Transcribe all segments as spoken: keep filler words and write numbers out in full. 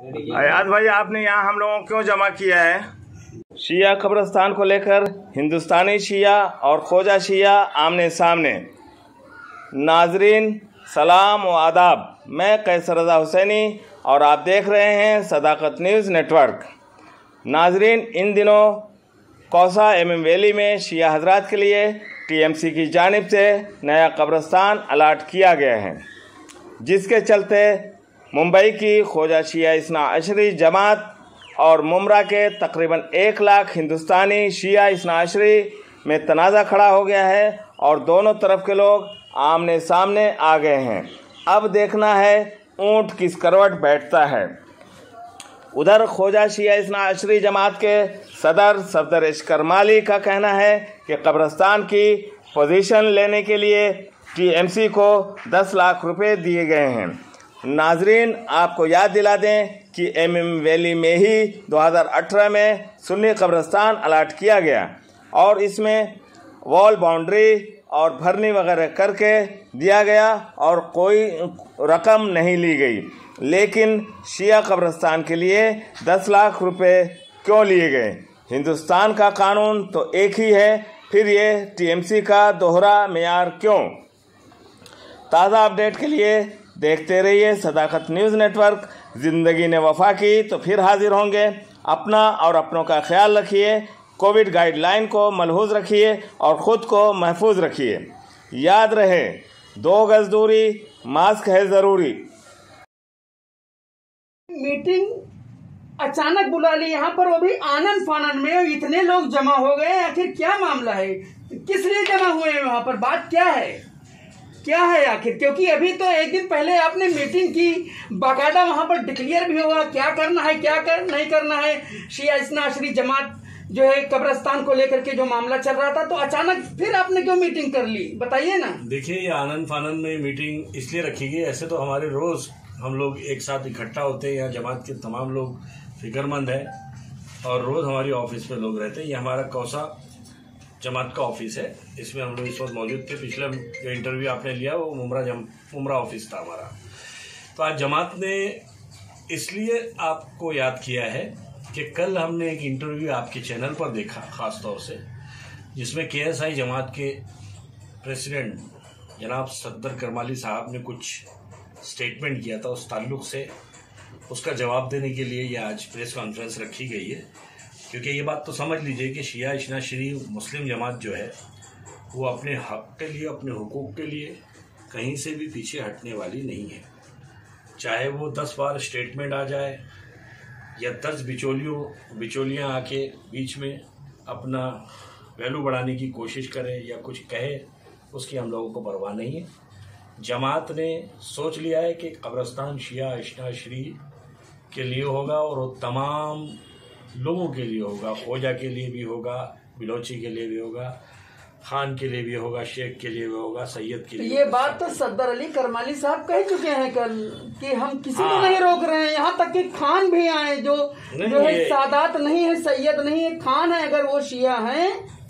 अयाज भाई, आपने यहाँ हम लोगों को क्यों जमा किया है? शिया कब्रिस्तान को लेकर हिंदुस्तानी शिया और खोजा शिया आमने सामने। नाजरीन सलाम व आदाब, मैं कैसर रज़ा हुसैनी और आप देख रहे हैं सदाकत न्यूज़ नेटवर्क। नाजरीन, इन दिनों कौसा एम एम वैली में शिया हजरात के लिए टी एम सी की जानिब से नया कब्रिस्तान अलाट किया गया है, जिसके चलते मुंबई की खोजा शिया इस्ना अशरी जमात और मुमरा के तकरीबन एक लाख हिंदुस्तानी शिया इस्ना अशरी में तनाज़ा खड़ा हो गया है और दोनों तरफ के लोग आमने सामने आ गए हैं। अब देखना है ऊंट किस करवट बैठता है। उधर खोजा शिया इस्ना अशरी जमात के सदर सफदर इश्कर माली का कहना है कि कब्रिस्तान की पोजीशन लेने के लिए टी एम सी को दस लाख रुपए दिए गए हैं। नाजरीन, आपको याद दिला दें कि एम एम वैली में ही दो हज़ार अठारह में सुन्नी कब्रिस्तान अलाट किया गया और इसमें वॉल बाउंड्री और भरनी वगैरह करके दिया गया और कोई रकम नहीं ली गई। लेकिन शिया कब्रिस्तान के लिए दस लाख रुपए क्यों लिए गए? हिंदुस्तान का कानून तो एक ही है, फिर ये टी एम सी का दोहरा मेयार क्यों? ताज़ा अपडेट के लिए देखते रहिए सदाकत न्यूज़ नेटवर्क। ज़िंदगी ने वफा की तो फिर हाजिर होंगे। अपना और अपनों का ख्याल रखिए, कोविड गाइडलाइन को मलहूज़ रखिए और ख़ुद को महफूज रखिए। याद रहे, दो गज दूरी, मास्क है ज़रूरी। मीटिंग अचानक बुला ली यहाँ पर, वो भी आनंद फानन में, इतने लोग जमा हो गए। आखिर क्या मामला है? किस लिए जमा हुए हैं वहाँ पर? बात क्या है, क्या है आखिर? क्योंकि अभी तो एक दिन पहले आपने मीटिंग की, बाकायदा वहाँ पर डिक्लेयर भी होगा क्या करना है क्या कर नहीं करना है। शिया इस्ना अशरी जमात जो है कब्रिस्तान को लेकर के जो मामला चल रहा था, तो अचानक फिर आपने क्यों मीटिंग कर ली, बताइए ना। देखिए, ये आनंद फानन में मीटिंग इसलिए रखी गई, ऐसे तो हमारे रोज हम लोग एक साथ इकट्ठा होते हैं, यहाँ जमात के तमाम लोग फिक्रमंद हैं और रोज हमारी ऑफिस में लोग रहते हैं। ये हमारा कौसा जमात का ऑफिस है, इसमें हम लोग इस वक्त मौजूद थे। पिछला जो इंटरव्यू आपने लिया वो मुमरा जम मुमरा ऑफिस था हमारा। तो आज जमात ने इसलिए आपको याद किया है कि कल हमने एक इंटरव्यू आपके चैनल पर देखा ख़ास तौर से, जिसमें के एस आई जमात के प्रेसिडेंट जनाब सफदर करमाली साहब ने कुछ स्टेटमेंट किया था। उस ताल्लुक से उसका जवाब देने के लिए ये आज प्रेस कॉन्फ्रेंस रखी गई है। क्योंकि ये बात तो समझ लीजिए कि शिया इस्ना अशरी मुस्लिम जमात जो है वो अपने हक के लिए, अपने हुकूक के लिए कहीं से भी पीछे हटने वाली नहीं है। चाहे वो दस बार स्टेटमेंट आ जाए या दस बिचौलियों बिचौलियाँ आके बीच में अपना वैल्यू बढ़ाने की कोशिश करें या कुछ कहे, उसकी हम लोगों को परवाह नहीं है। जमात ने सोच लिया है कि कब्रिस्तान शिया इस्ना अशरी के लिए होगा और वो तमाम लोगों के लिए होगा। खोजा के लिए भी होगा, बिलोची के लिए भी होगा, खान के लिए भी होगा, शेख के लिए भी होगा, सैयद के लिए। ये बात तो सफदर अली करमाली साहब कह चुके हैं कल कि हम किसी को नहीं रोक रहे हैं। यहाँ तक कि खान भी आए जो जो है सादात नहीं है, सैयद नहीं है, खान है। अगर वो शिया हैं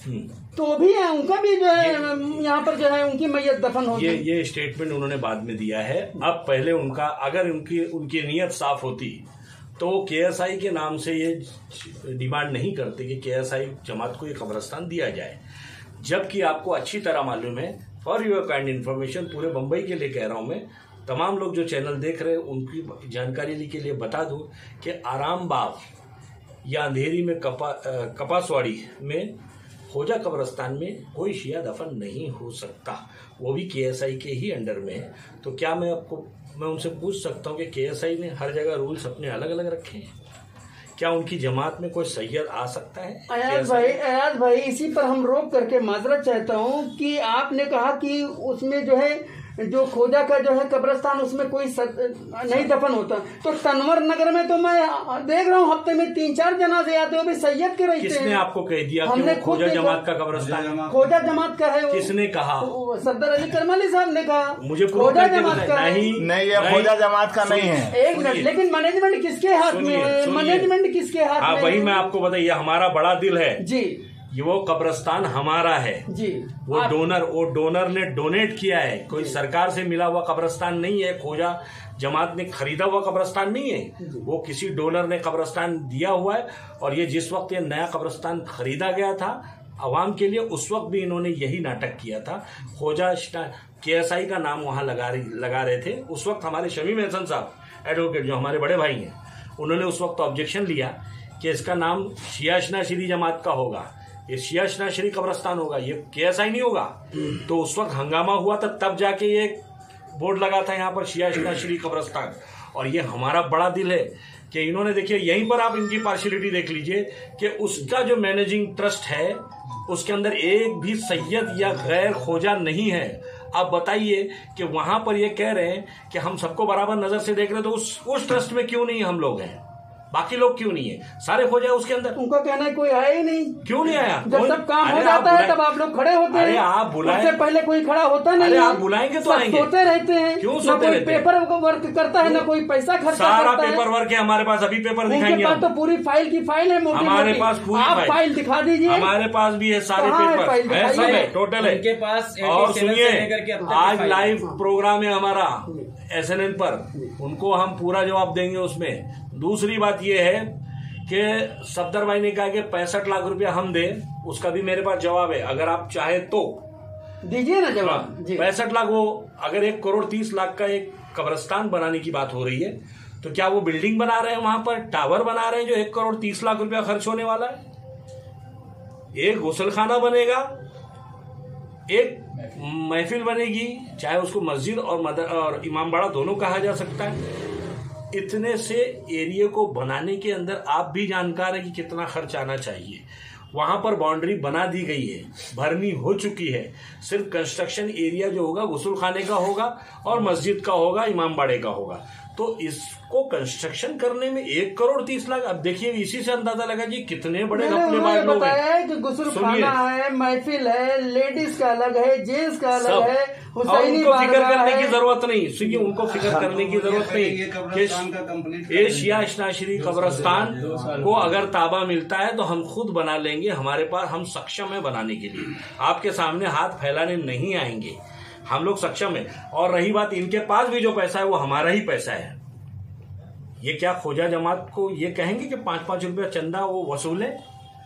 तो भी है, उनका भी जो है यहाँ पर जो है उनकी मैयत दफन होगी। ये ये स्टेटमेंट उन्होंने बाद में दिया है। अब पहले उनका अगर उनकी उनकी नीयत साफ होती तो के एस आई के नाम से ये डिमांड नहीं करते कि के एस आई जमात को ये कब्रिस्तान दिया जाए। जबकि आपको अच्छी तरह मालूम है, फॉर योर काइंड इन्फॉर्मेशन, पूरे मुंबई के लिए कह रहा हूँ मैं, तमाम लोग जो चैनल देख रहे हैं उनकी जानकारी के लिए बता दूं कि आराम बाग या अंधेरी में कपा कपासवाड़ी में खोजा कब्रिस्तान में कोई शिया दफन नहीं हो सकता, वो भी के एस आई के ही अंडर में है। तो क्या मैं आपको मैं उनसे पूछ सकता हूँ कि के एस आई ने हर जगह रूल्स अपने अलग अलग रखे हैं? क्या उनकी जमात में कोई सैयद आ सकता है? अयाज भाई अयाज भाई इसी पर हम रोक करके माजरत चाहता हूँ कि आपने कहा कि उसमें जो है जो खोजा का जो है कब्रिस्तान उसमें कोई सद, नहीं दफन होता, तो तनवर नगर में तो मैं देख रहा हूँ हफ्ते में तीन चार जनाजे आते हो भी सैयद के रहते हैं। किसने आपको कह दिया कि वो खोजा जमात का कब्रिस्तान खोजा जमात का है? किसने कहा? सफदर अली करमाली साहब ने कहा। मुझे खोजा जमात का नहीं, नहीं ये खोजा जमात का नहीं है। एक मिनट, लेकिन मैनेजमेंट किसके हाथ में है? मैनेजमेंट किसके हाथ में? वही मैं आपको बताइए, हमारा बड़ा दिल है जी। ये वो कब्रिस्तान हमारा है जी। वो डोनर वो डोनर ने डोनेट किया है, कोई सरकार से मिला हुआ कब्रिस्तान नहीं है, खोजा जमात ने खरीदा हुआ कब्रिस्तान नहीं है, वो किसी डोनर ने कब्रिस्तान दिया हुआ है। और ये जिस वक्त ये नया कब्रिस्तान खरीदा गया था अवाम के लिए, उस वक्त भी इन्होंने यही नाटक किया था। खोजा के एस आई का नाम वहां लगा लगा रहे थे। उस वक्त हमारे शमीम एहसन साहब एडवोकेट जो हमारे बड़े भाई हैं, उन्होंने उस वक्त ऑब्जेक्शन लिया कि इसका नाम शिया शनाशरी जमात का होगा, ये शिया शनाशरी कब्रिस्तान होगा, ये के एस आई नहीं होगा। तो उस वक्त हंगामा हुआ था, तब जाके ये बोर्ड लगा था यहाँ पर शिया शनाशरी कब्रिस्तान। और ये हमारा बड़ा दिल है कि इन्होंने, देखिए यहीं पर आप इनकी पार्शियलिटी देख लीजिए कि उसका जो मैनेजिंग ट्रस्ट है उसके अंदर एक भी सैयद या गैर खोजा नहीं है। आप बताइए कि वहां पर ये कह रहे हैं कि हम सबको बराबर नजर से देख रहे हैं, तो उस उस ट्रस्ट में क्यों नहीं हम लोग हैं, बाकी लोग क्यों नहीं है? सारे खोजा उसके अंदर। उनका कहना है कोई आया ही नहीं। क्यों नहीं आया? जब सब काम हो जाता है तब आप लोग खड़े होते हैं। अरे आप बुलाएं, उससे पहले कोई खड़ा होता नहीं। अरे आप बुलाएंगे तो आएंगे। सोते रहते हैं, क्यों ना सोते कोई रहते हैं? पेपर वर्क करता है, ना कोई पैसा खर्चा सारा करता है। पेपर वर्क है हमारे पास, अभी पेपर दिखाएंगे। उनके पास तो पूरी फाइल की फाइल है, मोटी हमारे मोटी। पास पूरी आप फाइल। फाइल दिखा दीजिए। हमारे पास भी है सारे कहाँ है पेपर फाइल? है, सब है, टोटल है उनके पास और सुनिए, आज फाइल लाइव प्रोग्राम है हमारा एस एन एन पर, उनको हम पूरा जवाब देंगे उसमें। दूसरी बात ये है कि सफदर भाई ने कहा कि पैंसठ लाख रुपया हम दे, उसका भी मेरे पास जवाब है, अगर आप चाहे तो दीजिए ना जवाब। जी। पैंसठ लाख वो अगर एक करोड़ तीस लाख का एक कब्रिस्तान बनाने की बात हो रही है, तो क्या वो बिल्डिंग बना रहे हैं, वहां पर टावर बना रहे हैं जो एक करोड़ तीस लाख रुपया खर्च होने वाला है? एक गुसलखाना बनेगा, एक महफिल बनेगी, चाहे उसको मस्जिद और मदर और इमामबाड़ा दोनों कहा जा सकता है। इतने से एरिया को बनाने के अंदर आप भी जानकार है कि कितना खर्च आना चाहिए। वहां पर बाउंड्री बना दी गई है, भरनी हो चुकी है, सिर्फ कंस्ट्रक्शन एरिया जो होगा गुस्ल खाने का होगा और मस्जिद का होगा, इमामबाड़े का होगा। तो इसको कंस्ट्रक्शन करने में एक करोड़ तीस लाख, अब देखिए इसी से अंदाजा लगा जी कितने बड़े घपलेबाज लोग बताया है हैं। कि गुस्ल खाना है, महफिल है, लेडीज का अलग है, जेंट्स का अलग है, और उनको फिक्र करने की जरूरत नहीं, क्योंकि उनको फिक्र करने की जरूरत नहीं। ये शिया शनाशरी कब्रिस्तान को अगर ताबा मिलता है तो हम खुद बना लेंगे, हमारे पास हम सक्षम है बनाने के लिए, आपके सामने हाथ फैलाने नहीं आएंगे, हम लोग सक्षम है। और रही बात इनके पास भी जो पैसा है वो हमारा ही पैसा है। ये क्या खोजा जमात को ये कहेंगे कि पांच पांच रुपया चंदा वो वसूल है?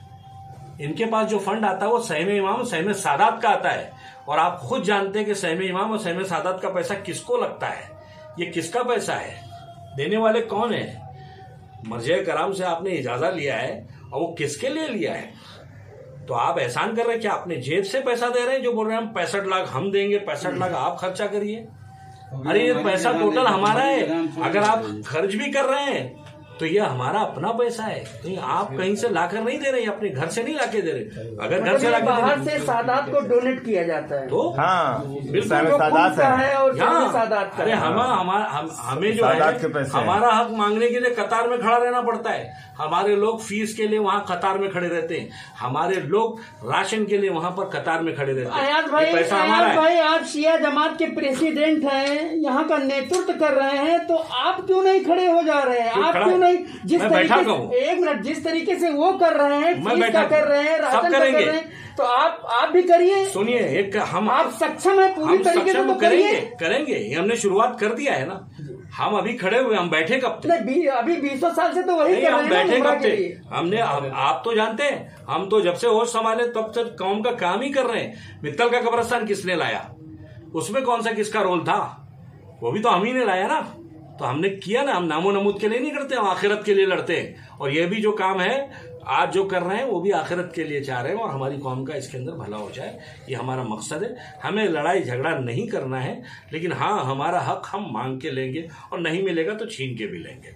इनके पास जो फंड आता है वो सहमे इमाम सहमे सादात का आता है, और आप खुद जानते हैं कि सहमे इमाम और सहमे सादात का पैसा किसको लगता है, ये किसका पैसा है, देने वाले कौन है? मर्जे कराम से आपने इजाजत लिया है, और वो किसके लिए लिया है? तो आप एहसान कर रहे हैं कि अपने जेब से पैसा दे रहे हैं, जो बोल रहे हैं हम पैंसठ लाख हम देंगे, पैंसठ लाख आप खर्चा करिए। अरे ये पैसा टोटल हमारा है, अगर आप खर्च भी कर रहे हैं तो ये हमारा अपना पैसा है, तो आप कहीं से लाकर नहीं दे रहे, अपने घर से नहीं लाके दे रहे। अगर घर से लाकर बाहर से सादात को डोनेट किया जाता है तो हाँ बिल्कुल सादात है और हाँ, सादात का अरे हम हम हमें जो है हमारा हक मांगने के लिए कतार में खड़ा रहना पड़ता है। हमारे लोग फीस के लिए वहाँ कतार में खड़े रहते हैं, हमारे लोग राशन के लिए वहाँ पर कतार में खड़े रहते हैं। अयाज भाई, पैसा हमारा अयाज है। भाई आप शिया जमात के प्रेसिडेंट हैं, यहाँ का नेतृत्व कर रहे हैं, तो आप क्यों नहीं खड़े हो जा रहे हैं? आप क्यों नहीं, जिस तरीके से एक मिनट जिस तरीके से वो कर रहे हैं, फीस का कर रहे हैं, राशन का कर रहे हैं, तो आप आप भी करिए। सुनिए, एक हम आप सक्षम है पूरी तरीके से, तो करेंगे करेंगे ये हमने शुरुआत कर दिया है ना। हम अभी खड़े हुए, हम बैठे कब थे? नहीं, अभी बीसों साल से तो वही कर रहे हम हैं बैठे ना कब थे? हमने हम, आप तो जानते हैं, हम तो जब से होश संभाले तब से कौम का काम ही कर रहे हैं। मित्तल का कब्रिस्तान किसने लाया? उसमें कौन सा किसका रोल था? वो भी तो हम ही ने लाया ना। तो हमने किया ना, हम नामो नमूद के लिए नहीं करते, हम आखिरत के लिए लड़ते हैं। और ये भी जो काम है आज जो कर रहे हैं वो भी आखिरत के लिए चाह रहे हैं, और हमारी कौम का इसके अंदर भला हो जाए, ये हमारा मकसद है। हमें लड़ाई झगड़ा नहीं करना है, लेकिन हाँ हमारा हक हम मांग के लेंगे, और नहीं मिलेगा तो छीन के भी लेंगे।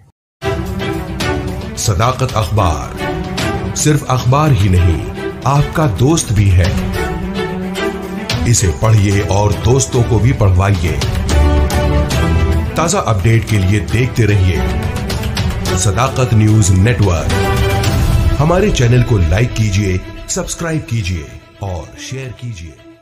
सदाकत अखबार सिर्फ अखबार ही नहीं, आपका दोस्त भी है। इसे पढ़िए और दोस्तों को भी पढ़वाइए। ताजा अपडेट के लिए देखते रहिए सदाकत न्यूज नेटवर्क। हमारे चैनल को लाइक कीजिए, सब्सक्राइब कीजिए और शेयर कीजिए।